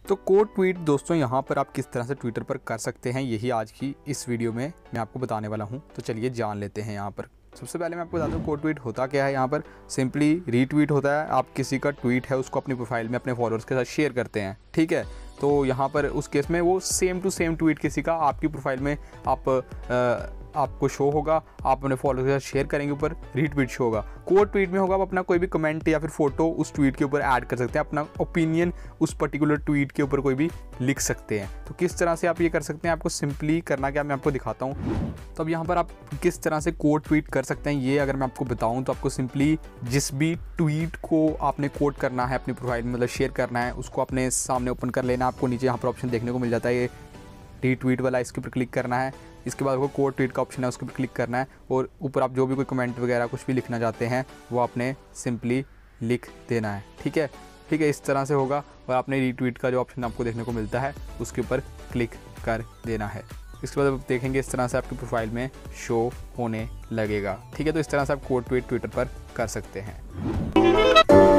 तो coat tweet दोस्तों यहाँ पर आप किस तरह से ट्विटर पर कर सकते हैं, यही आज की इस वीडियो में मैं आपको बताने वाला हूँ। तो चलिए जान लेते हैं। यहाँ पर सबसे पहले मैं आपको बता दूँ कोट ट्वीट होता क्या है। यहाँ पर सिंपली रीट्वीट होता है, आप किसी का ट्वीट है उसको अपनी प्रोफाइल में अपने फॉलोअर्स के साथ शेयर करते हैं, ठीक है। तो यहाँ पर उस केस में वो सेम टू सेम ट्वीट किसी का आपकी प्रोफाइल में आपको शो होगा, आप अपने फॉलोअर्स के साथ शेयर करेंगे, ऊपर रीट्वीट शो होगा। कोट ट्वीट में होगा आप अपना कोई भी कमेंट या फिर फोटो उस ट्वीट के ऊपर ऐड कर सकते हैं, अपना ओपिनियन उस पर्टिकुलर ट्वीट के ऊपर कोई भी लिख सकते हैं। तो किस तरह से आप ये कर सकते हैं, आपको सिंपली करना क्या मैं आपको दिखाता हूँ। तो अब यहाँ पर आप किस तरह से कोट ट्वीट कर सकते हैं ये अगर मैं आपको बताऊँ तो आपको सिंपली जिस भी ट्वीट को आपने कोट करना है अपनी प्रोफाइल में, मतलब शेयर करना है, उसको अपने सामने ओपन कर लेना। आपको नीचे यहाँ पर ऑप्शन देखने को मिल जाता है ये रीट्वीट वाला, इसके ऊपर क्लिक करना है। इसके बाद आपको कोट ट्वीट का ऑप्शन है उसके ऊपर क्लिक करना है और ऊपर आप जो भी कोई कमेंट वगैरह कुछ भी लिखना चाहते हैं वो आपने सिंपली लिख देना है, ठीक है। इस तरह से होगा और आपने रीट्वीट का जो ऑप्शन आपको देखने को मिलता है उसके ऊपर क्लिक कर देना है। इसके बाद आप देखेंगे इस तरह से आपकी प्रोफाइल में शो होने लगेगा, ठीक है। तो इस तरह से आप कोट ट्वीट ट्विटर पर कर सकते हैं।